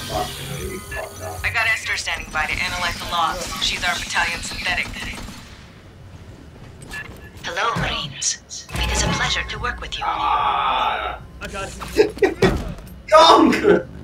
I got Esther standing by to analyze the logs. She's our battalion synthetic. Hello, Marines. It is a pleasure to work with you. Gong!